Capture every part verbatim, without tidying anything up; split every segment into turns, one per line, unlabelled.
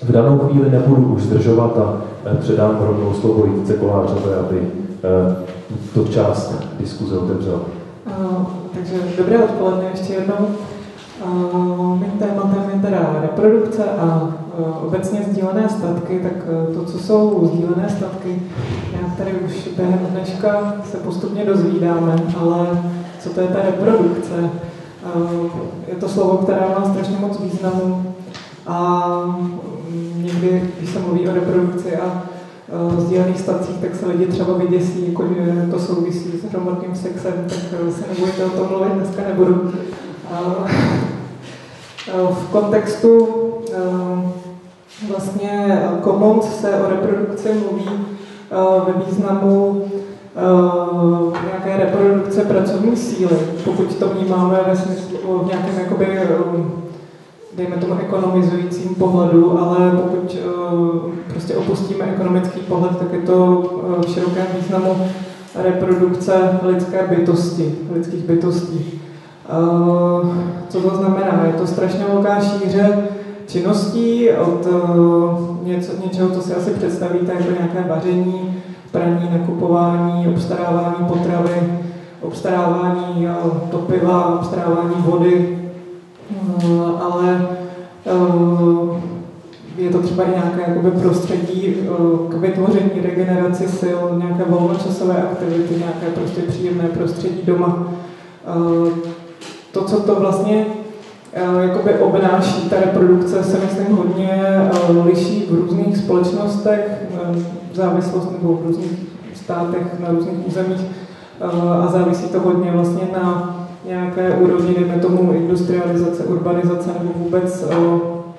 V danou chvíli nebudu už zdržovat a předám rovnou slovo Jitce Kolářové, aby tu část diskuze otevřela.
Uh, takže dobré odpoledne ještě jednou. Uh, mým tématem je teda reprodukce a uh, obecně sdílené statky, tak uh, to, co jsou sdílené statky, nějak tady už během dneška se postupně dozvídáme, ale co to je ta reprodukce? Uh, je to slovo, které má strašně moc významu a někdy, když se mluví o reprodukci a uh, sdílených statcích, tak se lidi třeba vyděsí, jako, že to souvisí s hromadným sexem, tak uh, se nebojte o tom mluvit, dneska nebudu. Uh, v kontextu uh, vlastně Commons se o reprodukci mluví uh, ve významu uh, nějaké reprodukce pracovní síly, pokud to vnímáme ve smyslu v nějakém jakoby, um, dejme tomu ekonomizujícím pohledu, ale pokud uh, prostě opustíme ekonomický pohled, tak je to uh, v širokém významu reprodukce lidské bytosti, lidských bytostí. Uh, co to znamená? Je to strašně velká šíře činností od uh, něco, něčeho, co si asi představíte, jako nějaké vaření, praní, nakupování, obstarávání potravy, obstarávání uh, topiva, obstarávání vody, uh, ale uh, je to třeba i nějaké jakoby, prostředí uh, k vytvoření, regeneraci sil, nějaké volnočasové aktivity, nějaké prostě příjemné prostředí doma. Uh, To, co to vlastně uh, jakoby obnáší, ta reprodukce se myslím hodně uh, liší v různých společnostech, uh, v závislosti nebo v různých státech, na různých územích uh, a závisí to hodně vlastně na nějaké úrovni, dejme tomu industrializace, urbanizace nebo vůbec uh,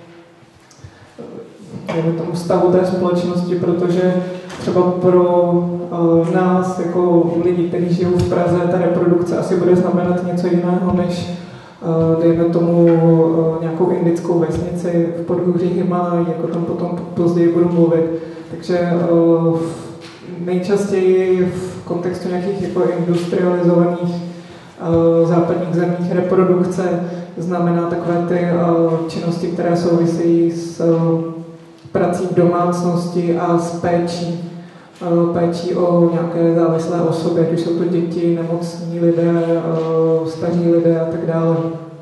dejme tomu stavu té společnosti, protože třeba pro uh, nás, jako lidi, kteří žijou v Praze, ta reprodukce asi bude znamenat něco jiného, než uh, dejme tomu uh, nějakou indickou vesnici v podhůří Himalají, jako tam potom později budu mluvit. Takže uh, nejčastěji v kontextu nějakých jako industrializovaných uh, západních zemích reprodukce znamená takové ty uh, činnosti, které souvisí s uh, prací v domácnosti a s péčí. Péčí o nějaké závislé osoby, ať už jsou to děti, nemocní lidé, staří lidé a tak dále.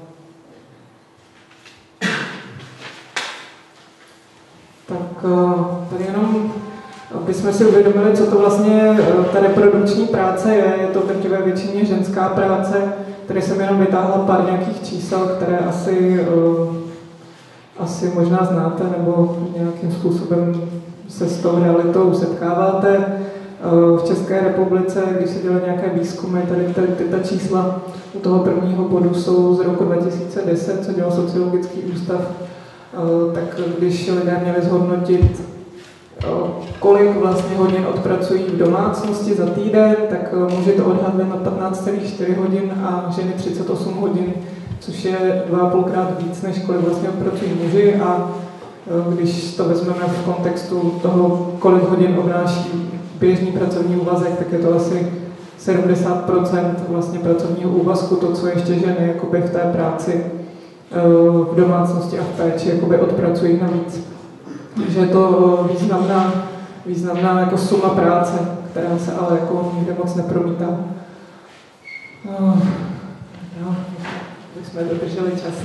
Tak tady jenom, abychom si uvědomili, co to vlastně ta reprodukční práce je. Je to teď ve většině ženská práce. Tady jsem jenom vytáhla pár nějakých čísel, které asi, asi možná znáte nebo nějakým způsobem se s tou realitou setkáváte. V České republice, když se dělají nějaké výzkumy, tady, tady, tady ta čísla u toho prvního bodu jsou z roku dva tisíce deset, co dělal sociologický ústav, tak když lidé měli zhodnotit, kolik vlastně hodin odpracují v domácnosti za týden, tak muži to odhadli na patnáct celá čtyři hodin a ženy třicet osm hodin, což je dva a půlkrát víc, než kolik vlastně odpracují muži. A když to vezmeme v kontextu toho, kolik hodin obnáší běžný pracovní úvazek, tak je to asi sedmdesát procent vlastně pracovního úvazku, to, co ještě ženy jakoby v té práci v domácnosti a v péči jakoby odpracují navíc. Takže je to významná, významná jako suma práce, která se ale jako nikde moc nepromítá. No, my jsme dodrželi čas.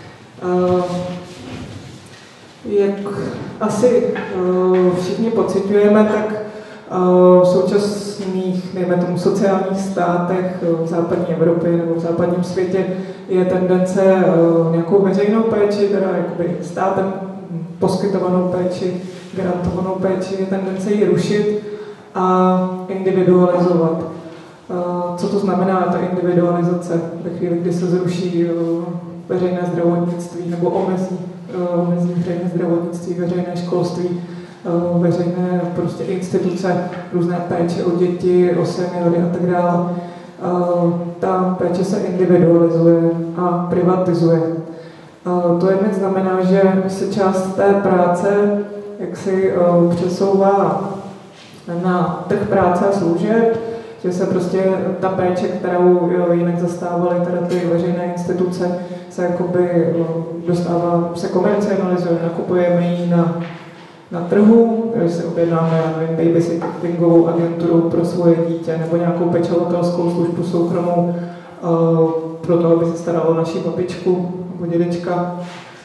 Jak asi uh, všichni pociťujeme, tak uh, v současných, dejme tomu, sociálních státech uh, v západní Evropě nebo v západním světě je tendence uh, nějakou veřejnou péči, teda jakoby státem poskytovanou péči, garantovanou péči, je tendence ji rušit a individualizovat. Uh, co to znamená ta individualizace ve chvíli, kdy se zruší uh, veřejné zdravotnictví nebo omezí omezí veřejné zdravotnictví, veřejné školství, veřejné prostě instituce, různé péče o děti, o seniory a tak dále. Ta péče se individualizuje a privatizuje. To jednak znamená, že se část té práce jaksi přesouvá na trh práce a služeb, že se prostě ta péče, kterou jinak zastávaly teda ty veřejné instituce, se jakoby dostává, se komercializuje, nakupujeme ji na, na trhu, když si objednáme, já nevím, babysittingovou agenturu pro svoje dítě nebo nějakou pečovatelskou službu soukromou pro to, aby se staralo o naši babičku nebo dědečka.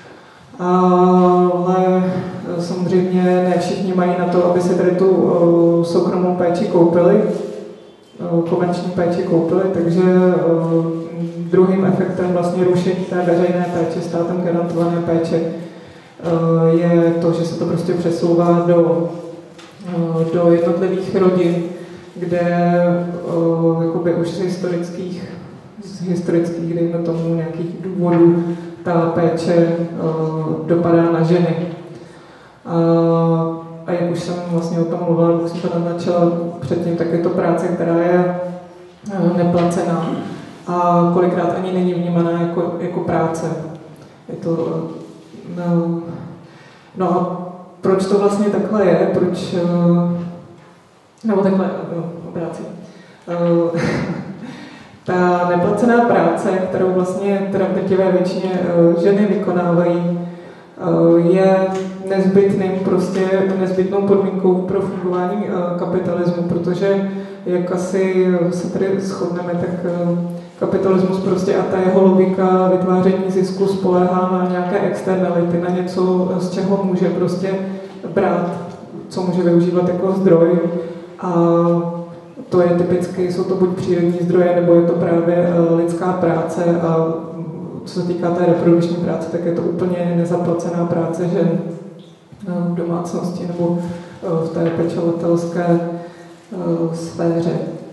Ale samozřejmě ne všichni mají na to, aby si tady tu uh, soukromou péči koupili, uh, komerční péči koupili, takže uh, druhým efektem vlastně rušení té veřejné péče, státem garantované péče uh, je to, že se to prostě přesouvá do, uh, do jednotlivých rodin, kde uh, jakoby už z historických, z historických, dejme tomu, nějakých důvodů ta péče uh, dopadá na ženy. Uh, a jak už jsem vlastně o tom mluvila, když jsem to naznačila předtím, tak je to práce, která je uh, neplacená a kolikrát ani není vnímaná jako, jako práce. Je to, uh, no, no a proč to vlastně takhle je? Proč, uh, nebo takhle, no, obrácím. Uh, Ta neplacená práce, kterou vlastně teda v drtivé většině ženy vykonávají, je nezbytným, prostě nezbytnou podmínkou pro fungování kapitalismu, protože jak asi se tady shodneme, tak kapitalismus prostě a ta jeho logika vytváření zisku spoléhá na nějaké externality, na něco, z čeho může prostě brát, co může využívat jako zdroj. A to je typicky, jsou to buď přírodní zdroje, nebo je to právě lidská práce a co se týká té reprodukční práce, tak je to úplně nezaplacená práce žen v domácnosti nebo v té pečovatelské sféře.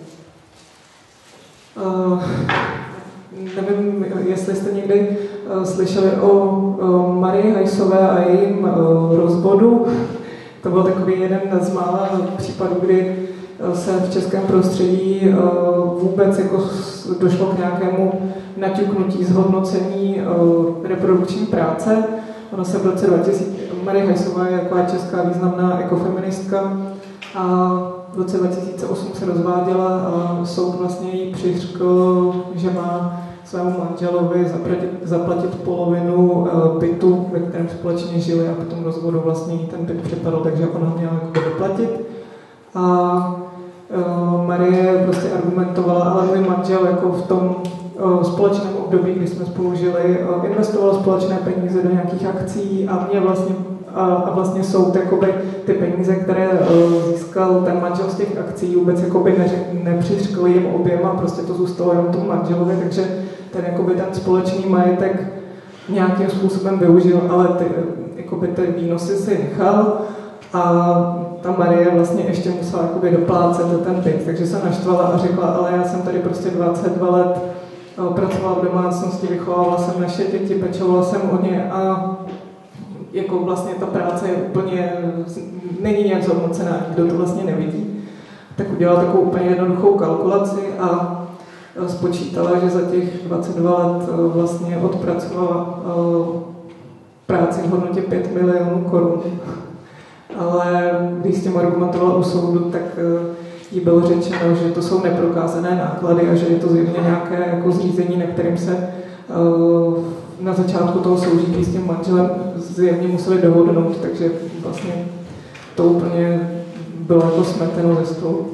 Nevím, jestli jste někdy slyšeli o Marii Hajsové a jejím rozvodu. To byl takový jeden z mála případů, kdy se v českém prostředí vůbec jako došlo k nějakému naťuknutí zhodnocení reprodukční práce. Ona se v roce dva tisíce, Marie Hajsová je taková česká významná ekofeministka a v roce dva tisíce osm se rozváděla a soud vlastně jí přiřkl, že má svému manželovi zaplatit, zaplatit polovinu bytu, ve kterém společně žili a potom rozvodu vlastně jí ten byt připadl, takže ona měla jako doplatit. A uh, Marie prostě argumentovala, ale můj manžel jako v tom uh, společném období, kdy jsme spolu žili, uh, investoval společné peníze do nějakých akcí a mě vlastně a, a vlastně soud jakoby ty peníze, které uh, získal ten manžel z těch akcí, vůbec jakoby neřek, nepřiřkl jim oběma, prostě to zůstalo jenom tomu manželovi, takže ten jakoby ten společný majetek nějakým způsobem využil, ale ty, jakoby ty výnosy si nechal. A ta Marie vlastně ještě musela jakoby doplácet ten byt, takže se naštvala a řekla, ale já jsem tady prostě dvacet dva let pracovala v domácnosti, vychovávala jsem naše děti, pečovala jsem o ně a jako vlastně ta práce je úplně, není nějak zhodnocená, nikdo to vlastně nevidí. Tak udělala takovou úplně jednoduchou kalkulaci a spočítala, že za těch dvacet dva let vlastně odpracovala práci v hodnotě pět milionů korun. Ale když s tím argumentovala u soudu, tak jí bylo řečeno, že to jsou neprokázané náklady a že je to zjevně nějaké jako zřízení, na kterým se na začátku toho soužití s tím manželem zjevně museli dohodnout, takže vlastně to úplně bylo jako smeteno ze stolu.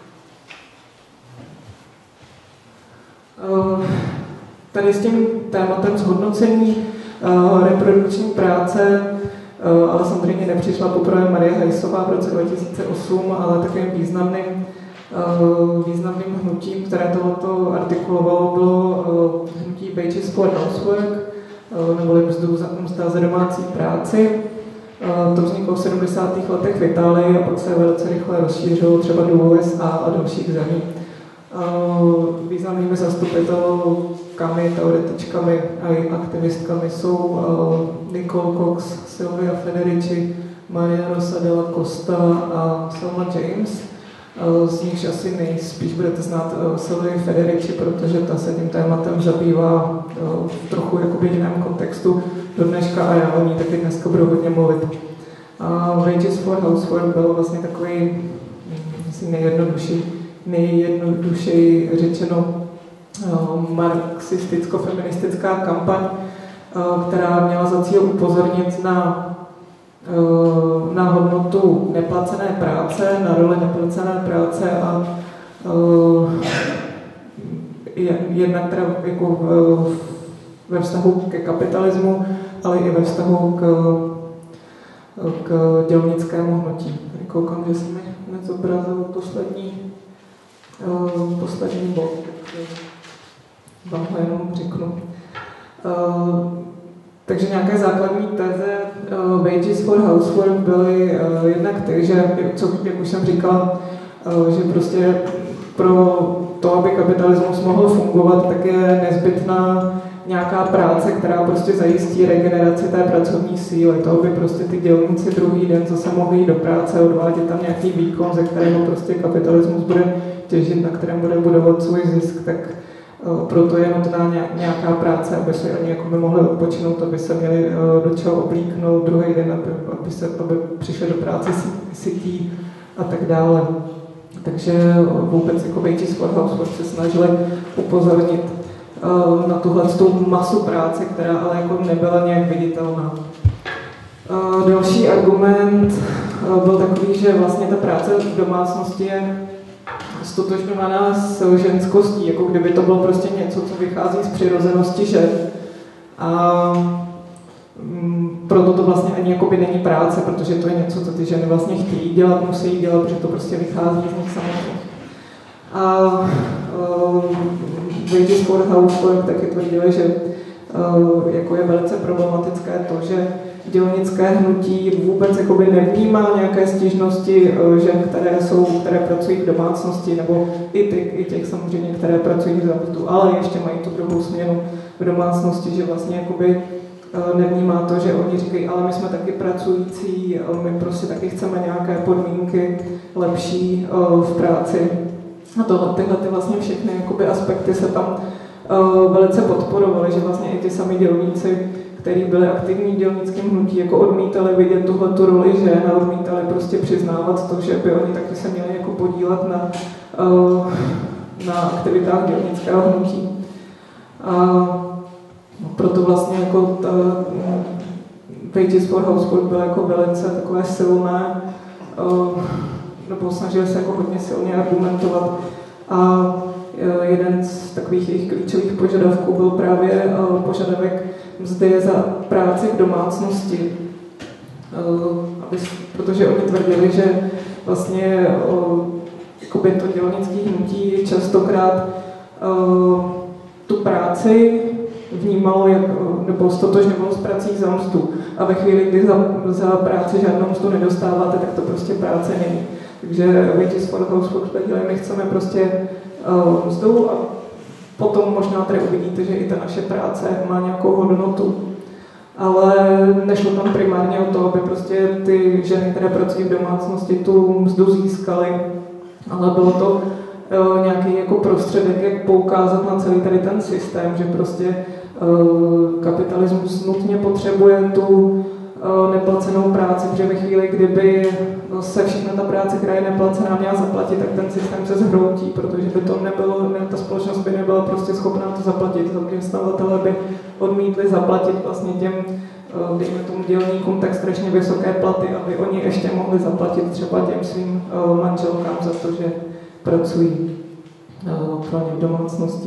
Tady s tím tématem zhodnocení reprodukční práce, ale samozřejmě nepřišla poprvé Marie Hajsová v roce dva tisíce osm, ale takovým významným, významným hnutím, které tohoto artikulovalo, bylo hnutí Wages for Housework, neboli mzda za domácí práci. To vzniklo v sedmdesátých letech v Itálii a pak se velice rychle rozšířilo třeba do U S A a dalších zemí. Významnými zastupitelkami, teoretičkami a aktivistkami jsou Nicole Cox, Silvia Federici, Maria Rosa della Costa a Selma James. Z nich asi nejspíš budete znát Silvii Federici, protože ta se tím tématem zabývá v trochu jakoby jiném kontextu do dneška a já o ní taky dneska budu hodně mluvit. Wages for Housework byl vlastně takový asi nejjednodušší nejjednodušeji řečeno marxisticko-feministická kampaň, která měla za cíl upozornit na, na hodnotu neplacené práce, na roli neplacené práce a jedna, která jako ve vztahu ke kapitalismu, ale i ve vztahu k, k dělnickému hnutí. Tady koukám, že se mi nezobrazil poslední, poslední bod. Vám ho jenom řeknu. Uh, takže nějaké základní teze uh, wages for housework byly uh, jednak ty, že, co, jak už jsem říkala, uh, že prostě pro to, aby kapitalismus mohl fungovat, tak je nezbytná nějaká práce, která prostě zajistí regeneraci té pracovní síly. To, aby prostě ty dělníci druhý den zase mohli jít do práce, odvádět tam nějaký výkon, ze kterého prostě kapitalismus bude těžit, na kterém bude budovat svůj zisk, tak proto je nutná nějaká práce, aby se oni jako by mohli odpočinout, aby se měli do čeho oblíknout druhý den, aby, aby, se, aby přišli do práce sytí a tak dále. Takže vůbec jako Wages for Housework se snažili upozornit na tuhle tu masu práce, která ale jako nebyla nějak viditelná. Další argument byl takový, že vlastně ta práce v domácnosti je stotožňovaná s ženskostí, jako kdyby to bylo prostě něco, co vychází z přirozenosti žen. A mm, proto to vlastně ani jakoby není práce, protože to je něco, co ty ženy vlastně chtějí dělat, musí dělat, protože to prostě vychází z nich samotných. A uh, Wages for Housework taky tvrdili, že uh, jako je velice problematické to, že dělnické hnutí vůbec jakoby nevnímá nějaké stížnosti žen, které jsou, které pracují v domácnosti, nebo i, ty, i těch samozřejmě, které pracují v závodu, ale ještě mají tu druhou směnu v domácnosti, že vlastně jakoby nevnímá to, že oni říkají, ale my jsme taky pracující, my prostě taky chceme nějaké podmínky lepší v práci. A tohle, tyhle ty vlastně všechny jakoby aspekty se tam velice podporovaly, že vlastně i ty sami dělníci, kteří byli aktivní v dělnickém hnutí, jako odmítali vidět tuhle tu roli žen a odmítali prostě přiznávat to, že by oni taky se měli jako podílet na, uh, na aktivitách dělnického hnutí. A proto vlastně jako ta Wages for Housework byla jako velice takové silné, uh, nebo snažili se jako hodně silně argumentovat. A jeden z takových jejich klíčových požadavků byl právě uh, požadavek mzdy za práci v domácnosti. Uh, aby, protože oni tvrdili, že vlastně uh, jakoby to dělnické hnutí častokrát uh, tu práci vnímalo, jak, nebo stotožňovalo s prací za mzdu. A ve chvíli, kdy za, za práci žádnou mzdu nedostáváte, tak to prostě práce není. Takže Wages for Housework tvrdili, my chceme prostě uh, mzdu a potom možná tady uvidíte, že i ta naše práce má nějakou hodnotu. Ale nešlo tam primárně o to, aby prostě ty ženy, které pracují v domácnosti, tu mzdu získaly, ale bylo to uh, nějaký jako prostředek, jak poukázat na celý tady ten systém, že prostě uh, kapitalismus nutně potřebuje tu uh, neplacenou práci, protože ve chvíli, kdyby se všechna ta práce, která je neplacená, měla zaplatit, tak ten systém se zhroutí, protože by to nebylo, ne, ta společnost by nebyla prostě schopná to zaplatit. Zaměstnavatelé by odmítli zaplatit vlastně těm, dejme tomu dělníkům, tak strašně vysoké platy, aby oni ještě mohli zaplatit třeba těm svým manželkám za to, že pracují pro ně v domácnosti.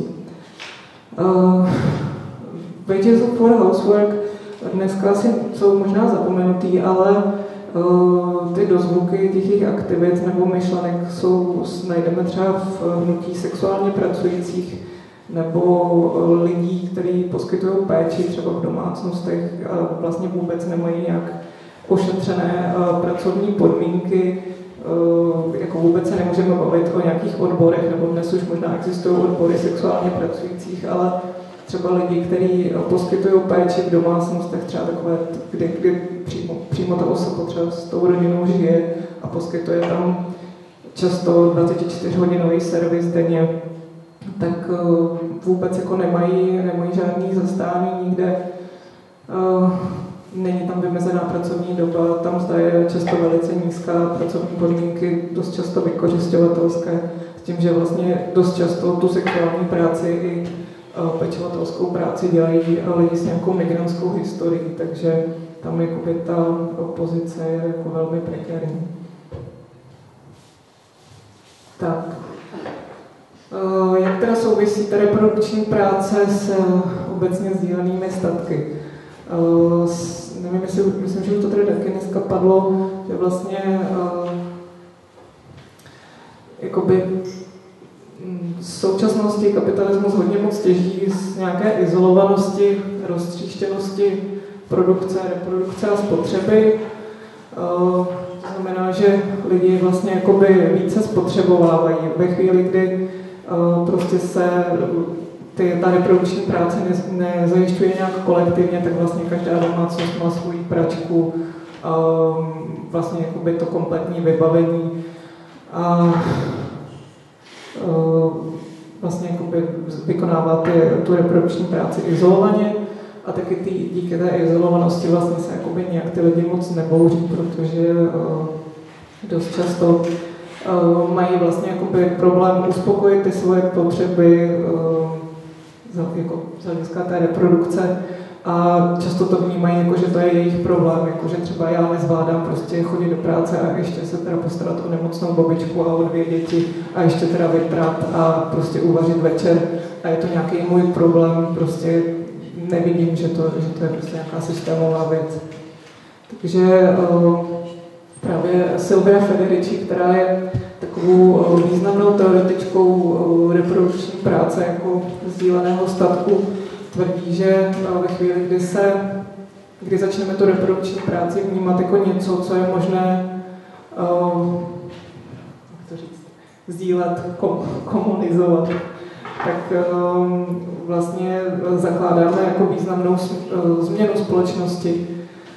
Wages for Housework dneska asi jsou možná zapomenutý, ale uh, ty dozvuky těch jejich aktivit nebo myšlenek jsou, najdeme třeba v hnutí sexuálně pracujících nebo uh, lidí, kteří poskytují péči třeba v domácnostech a vlastně vůbec nemají nějak ošetřené uh, pracovní podmínky. Uh, jako vůbec se nemůžeme bavit o nějakých odborech, nebo dnes už možná existují odbory sexuálně pracujících, ale třeba lidi, kteří poskytují péči v domácnostech, třeba takové, kdy, kdy přímo, přímo ta osoba třeba s tou rodinou žije a poskytuje tam často dvacetičtyřhodinový servis denně, tak uh, vůbec jako nemají, nemají žádný zastání nikde. Uh, není tam vymezená pracovní doba, tam zda je často velice nízká, pracovní podmínky dost často vykořisťovatelské, tím, že vlastně dost často tu sexuální práci i pečovatelskou práci dělají lidi s nějakou migrantskou historií, takže tam jakoby ta pozice je jako velmi prekérní. Tak. Jak teda souvisí ta reprodukční práce s obecně sdílenými statky? Nevím, jestli, myslím, že už to tady taky dneska padlo, že vlastně jakoby v současnosti kapitalismus hodně moc těží z nějaké izolovanosti, roztříštěnosti produkce, reprodukce a spotřeby. To znamená, že lidi vlastně jakoby více spotřebovávají. Ve chvíli, kdy prostě se ty, ta reprodukční práce ne, nezajišťuje nějak kolektivně, tak vlastně každá domácnost má svou pračku, vlastně jakoby to kompletní vybavení. A vlastně jakoby vykonává ty, tu reprodukční práci izolovaně a taky ty, díky té izolovanosti vlastně se jakoby nějak ty lidi moc nebouří, protože uh, dost často uh, mají vlastně jakoby problém uspokojit ty svoje potřeby uh, za, jako, z hlediska té reprodukce a často to vnímají jako, že to je jejich problém, jako, že třeba já nezvládám prostě chodit do práce a ještě se teda postarat o nemocnou babičku a o dvě děti a ještě teda vyprat a prostě uvařit večer a je to nějaký můj problém, prostě nevidím, že to, že to je prostě nějaká systémová věc. Takže uh, právě Silvia Federici, která je takovou uh, významnou teoretičkou uh, reprodukční práce jako sdíleného statku, tvrdí, že ve chvíli, kdy, se, kdy začneme tu reprodukční práci vnímat jako něco, co je možné uh, jak to říct, sdílet, kom, komunizovat, tak um, vlastně zakládáme jako významnou uh, změnu společnosti.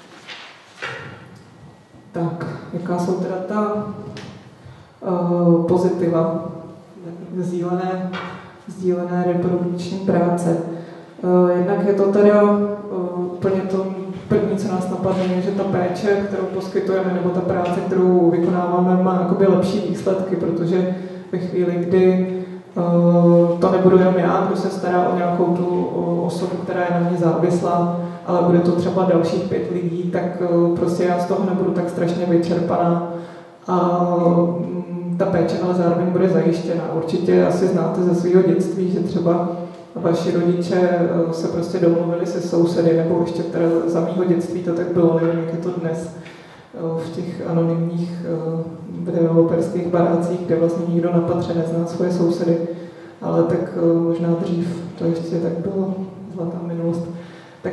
Tak, jaká jsou teda ta uh, pozitiva sdílené, sdílené reprodukční práce? Uh, jednak je to teda uh, úplně to první, co nás napadne, je, že ta péče, kterou poskytujeme, nebo ta práce, kterou vykonáváme, má jakoby lepší výsledky, protože ve chvíli, kdy uh, to nebudu jenom já, kdo se stará o nějakou tu uh, osobu, která je na mě závislá, ale bude to třeba dalších pět lidí, tak uh, prostě já z toho nebudu tak strašně vyčerpaná a um, ta péče ale zároveň bude zajištěna. Určitě asi znáte ze svého dětství, že třeba vaši rodiče se prostě domluvili se sousedy, nebo ještě teda za mýho dětství to tak bylo, nevím, jak je to dnes v těch anonymních developerských barácích, kde vlastně nikdo na patře nezná svoje sousedy, ale tak možná dřív to ještě tak bylo, zlatá minulost. Tak,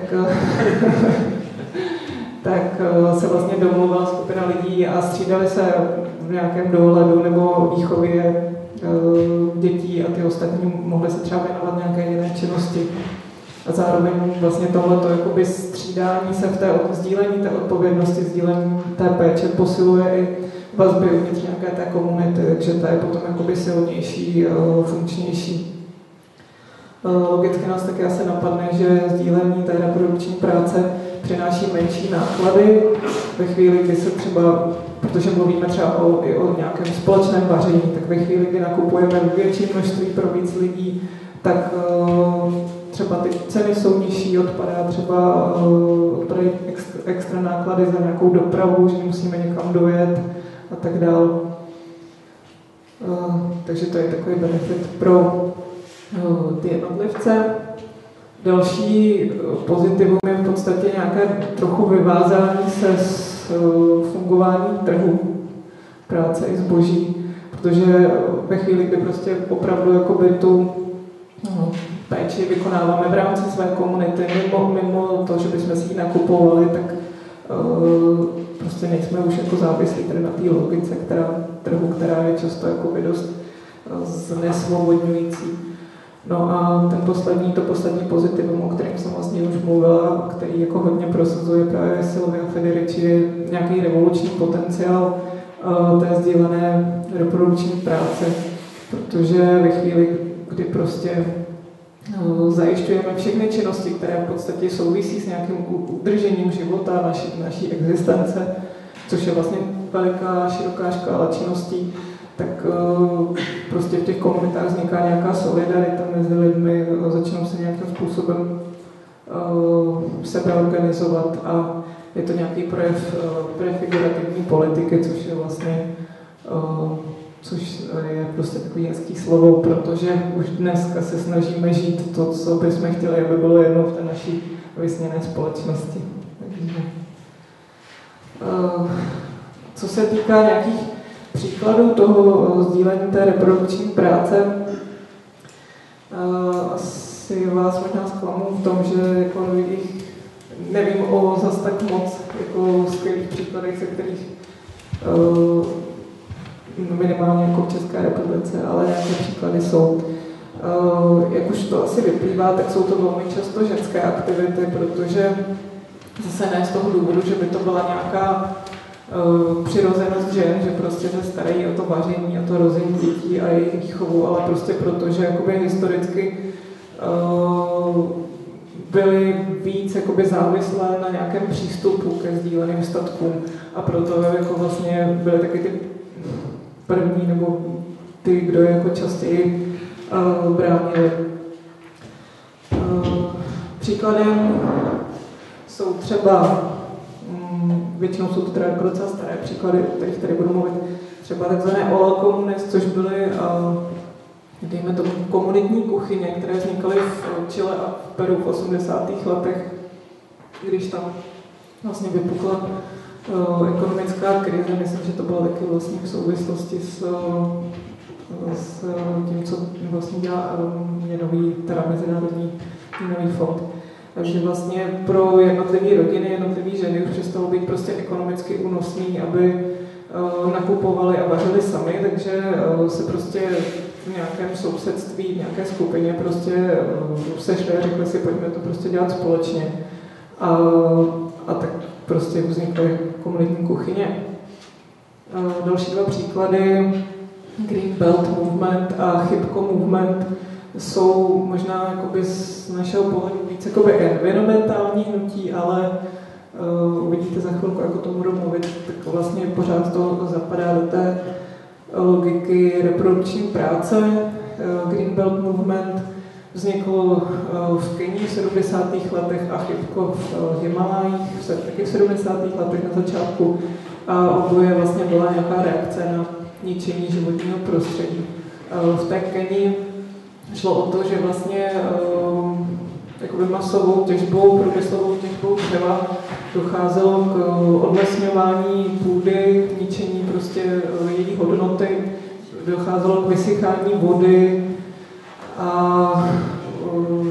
tak se vlastně domluvila skupina lidí a střídali se v nějakém dohledu nebo výchově dětí a ty ostatní mohly se třeba věnovat nějaké jiné činnosti. A zároveň vlastně tohleto jakoby střídání se v té sdílení té odpovědnosti, sdílení té péče posiluje i vazby uvnitř nějaké té komunity, takže ta je potom jakoby silnější, funkčnější. Logicky nás taky asi napadne, že sdílení té reprodukční práce přináší menší náklady ve chvíli, kdy se třeba, protože mluvíme třeba o, i o nějakém společném vaření, tak ve chvíli, kdy nakupujeme větší množství pro víc lidí, tak uh, třeba ty ceny jsou nižší, odpadá třeba uh, odpadají extra, extra náklady za nějakou dopravu, že musíme někam dojet a tak dále. Uh, takže to je takový benefit pro uh, ty jednotlivce. Další pozitivum je v podstatě nějaké trochu vyvázání se z fungování trhu práce i zboží, protože ve chvíli, kdy prostě opravdu jakoby tu no, péči vykonáváme v rámci své komunity, mimo, mimo to, že bychom si ji nakupovali, tak uh, prostě nejsme už jako závislí tady na té logice, která, trhu, která je často jakoby dost uh, znesvobodňující. No a ten poslední, to poslední pozitivum, o kterém jsem vlastně už mluvila, který jako hodně prosazuje právě Silvia Federici, je nějaký revoluční potenciál uh, té sdílené reprodukční práce, protože ve chvíli, kdy prostě uh, zajišťujeme všechny činnosti, které v podstatě souvisí s nějakým udržením života, naší, naší existence, což je vlastně veliká, široká škála činností, tak prostě v těch komunitách vzniká nějaká solidarita mezi lidmi, začnou se nějakým způsobem sebeorganizovat a je to nějaký projev prefigurativní politiky, což je vlastně což je prostě takový hezký slovo, protože už dneska se snažíme žít to, co bychom chtěli, aby bylo jednou v té naší vysněné společnosti. Takže, co se týká nějakých příkladů toho sdílení té reprodukční práce, asi vás možná zklamu v tom, že jako jich nevím o zas tak moc jako skvělých příkladech, ze kterých minimálně jako v České republice, ale nějaké příklady jsou. Jak už to asi vyplývá, tak jsou to velmi často ženské aktivity, protože zase ne z toho důvodu, že by to byla nějaká uh, přirozenost žen, že prostě se starají o to vaření, o to rození dětí a jejich výchovu, ale prostě proto, že jakoby historicky uh, byly víc jakoby závislé na nějakém přístupu ke sdíleným statkům a proto jako vlastně byly taky ty první nebo ty, kdo je jako častěji uh, bránili. Uh, příkladem jsou třeba, um, většinou jsou to teda docela staré příklady, o kterých tady budu mluvit, třeba takzvané Ola Komunis, což byly, uh, dejme tomu, komunitní kuchyně, které vznikaly v Chile a v Peru v osmdesátých letech, když tam vlastně vypukla uh, ekonomická krize. Myslím, že to bylo taky vlastně v souvislosti s, s tím, co vlastně dělá měnový, teda Mezinárodní měnový fond. Takže vlastně pro jednotlivé rodiny, jednotlivé ženy už přestalo být prostě ekonomicky únosný, aby uh, nakupovali a vařili sami, takže uh, se prostě v nějakém sousedství, v nějaké skupině prostě uh, sešli a řekli si, pojďme to prostě dělat společně. A, a tak prostě vznikly komunitní kuchyně. Uh, další dva příklady, Green Belt Movement a Chybko Movement, jsou možná jakoby z našeho pohledu víc jakoby environmentální hnutí, ale uh, uvidíte za chvilku, jako tomu budu mluvit, tak vlastně pořád to zapadá do té logiky reprodukční práce. Uh, Green Belt Movement vznikl uh, v Kenii v sedmdesátých letech a Chybko v uh, Himalajích, taky v sedmdesátých letech na začátku. A oboje vlastně byla nějaká reakce na ničení životního prostředí. Uh, v té Kenii šlo o to, že vlastně uh, masovou těžbou, průmyslovou těžbou dřeva docházelo k odlesňování půdy, k ničení prostě uh, její hodnoty, docházelo k vysychání vody a, uh,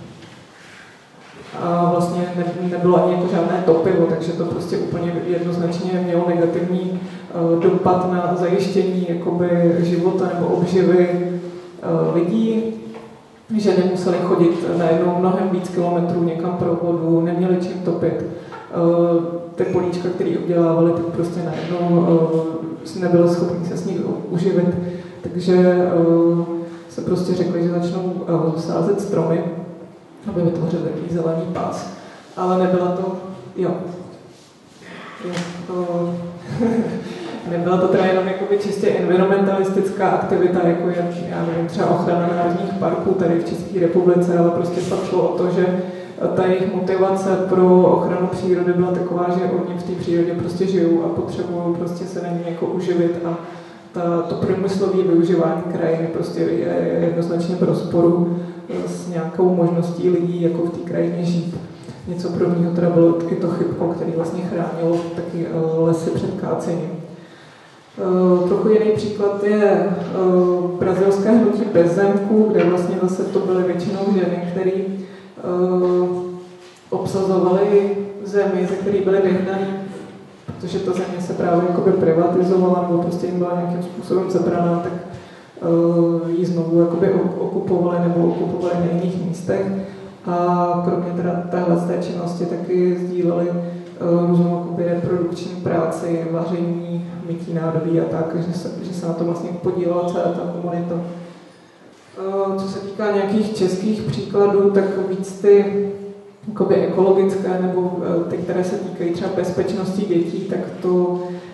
a vlastně ne, nebylo ani jako žádné topivo, takže to prostě úplně jednoznačně mělo negativní uh, dopad na zajištění jakoby života nebo obživy lidí, že nemuseli chodit najednou mnohem víc kilometrů někam pro vodu, neměli čím topit. Ty políčka, které obdělávali, tak prostě najednou nebyli schopni se s nich uživit. Takže se prostě řekli, že začnou sázet stromy, aby vytvořili takový zelený pás. Ale nebyla to, jo, jo to, nebyla to teda jenom jakoby čistě environmentalistická aktivita, jako je, já nevím, třeba ochrana národních parků tady v České republice, ale prostě fakt šlo o to, že ta jejich motivace pro ochranu přírody byla taková, že oni v té přírodě prostě žijou a potřebují prostě se na ní jako uživit a ta, to průmyslové využívání krajiny prostě je jednoznačně v rozporu s nějakou možností lidí jako v té krajině žít. Něco podobného teda bylo taky to Chybko, který vlastně chránilo taky lesy před kácením. Uh, trochu jiný příklad je uh, brazilské hnutí bezzemků, kde vlastně zase to byly většinou ženy, které uh, obsazovaly zemi, ze které byly vyhnané, protože ta země se právě jakoby privatizovala nebo prostě jim byla nějakým způsobem zabraná, tak uh, ji znovu jakoby okupovali nebo okupovali na jiných místech. A kromě teda téhle z té činnosti taky sdíleli uh, různou jakoby reprodukční práci, vaření, mytí nádobí a tak, že se, že se na to vlastně podílela celá ta komunita. Uh, co se týká nějakých českých příkladů, tak víc ty jakoby ekologické nebo uh, ty, které se týkají třeba bezpečnosti dětí, tak to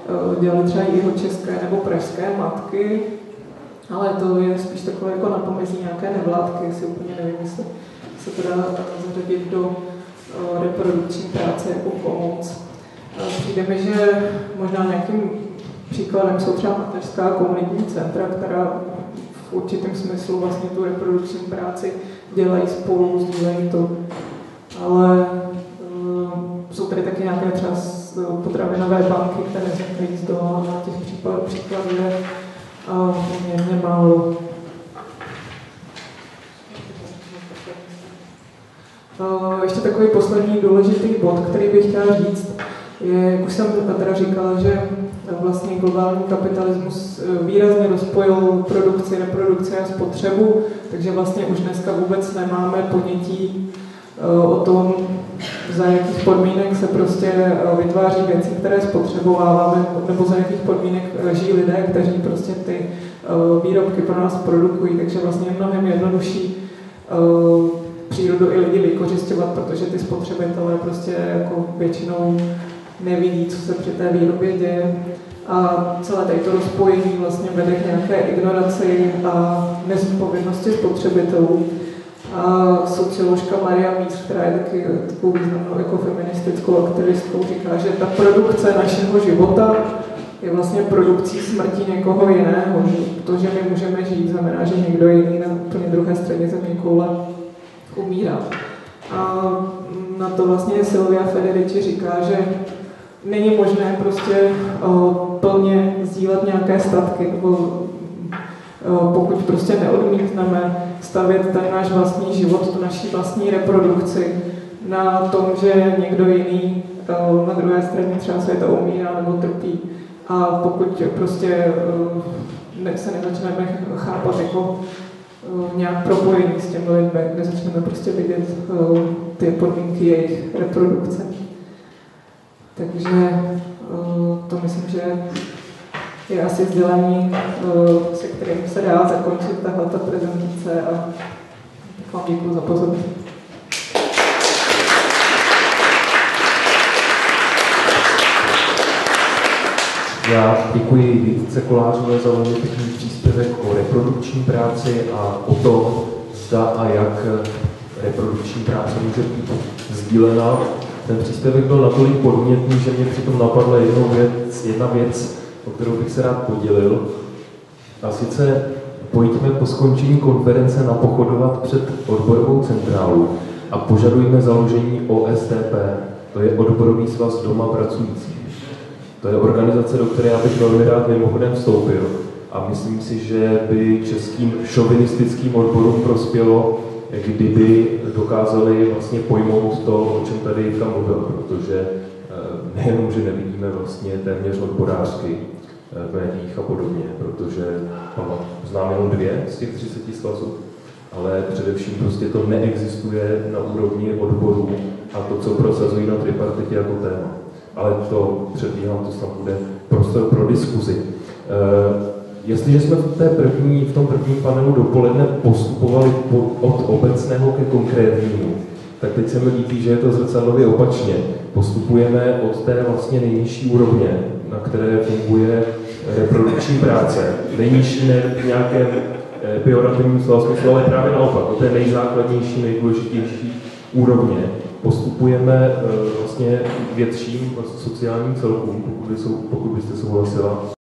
dělali třeba jihočeské nebo pražské matky, ale to je spíš takové jako na pomezí nějaké nevládky, si úplně nevím, jestli se to dá zařadit do reprodukční práce jako pomoc. Přijde mi, že možná nějakým příkladem jsou třeba mateřská komunitní centra, která v určitém smyslu vlastně tu reprodukční práci dělají spolu, sdílejí to. Ale uh, jsou tady taky nějaké třeba potravinové banky, které vznikají z dola, a těch případů, příkladů je uh, poměrně málo. Uh, ještě takový poslední důležitý bod, který bych chtěla říct, je, jak už jsem teda říkala, že vlastně globální kapitalismus výrazně rozpojil produkci, reprodukci a spotřebu, takže vlastně už dneska vůbec nemáme ponětí o tom, za jakých podmínek se prostě vytváří věci, které spotřebováváme, nebo za jakých podmínek žijí lidé, kteří prostě ty výrobky pro nás produkují, takže vlastně je mnohem jednodušší přírodu i lidi vykořisťovat, protože ty spotřebitelé prostě jako většinou nevidí, co se při té výrobě děje. A celé tady to rozpojení vlastně vede k nějaké ignoraci a nezodpovědnosti spotřebitelů. A socioložka Maria Míř, která je taky takovou významnou jako feministickou aktivistkou, říká, že ta produkce našeho života je vlastně produkcí smrti někoho jiného. To, že my můžeme žít, znamená, že někdo jiný na úplně druhé straně země koule umírá. A na to vlastně Silvia Federici říká, že není možné prostě o, plně sdílet nějaké statky, nebo o, pokud prostě neodmítneme stavět ten náš vlastní život, tu naší vlastní reprodukci na tom, že někdo jiný o, na druhé straně třeba světa umírá nebo trpí. A pokud prostě o, ne, se nezačneme chápat jako o, nějak propojení s těmi lidmi, nezačneme prostě vidět o, ty podmínky jejich reprodukce. Takže to myslím, že je asi sdělení, se kterým se dá zakončit tahleta prezentace, a tak vám děkuji za pozornost.
Já děkuji Vítce Kolářové za velmi pěkný příspěvek o reprodukční práci a o tom, zda a jak reprodukční práce může být sdílená. Ten příspěvek byl natolik podnětný, že mě přitom napadla jednou věc, jedna věc, o kterou bych se rád podělil. A sice pojďme po skončení konference napochodovat před odborovou centrálu a požadujme založení O S D P, to je Odborový svaz doma pracujících. To je organizace, do které já bych velmi rád mimochodem vstoupil, a myslím si, že by českým šovinistickým odborům prospělo, kdyby dokázali vlastně pojmout to, o čem tady Jitka mluvil, protože nejenom, že nevidíme vlastně téměř odborářky v médiích a podobně, protože znám jenom dvě z těch třiceti svazů, ale především prostě to neexistuje na úrovni odborů a to, co prosazují na tripartitě jako téma. Ale to předbíhám, to snad bude prostor pro diskuzi. Jestliže jsme v, té první, v tom prvním panelu dopoledne postupovali od obecného ke konkrétnímu, tak teď se mi líbí, že je to zrcadlově opačně. Postupujeme od té vlastně nejnižší úrovně, na které funguje reprodukční práce. Nejnižší ne v nějakém pejorativním slova smyslu, ale právě naopak, od té nejzákladnější, nejdůležitější úrovně postupujeme vlastně větším sociálním celkům, pokud, by jsou, pokud byste souhlasila.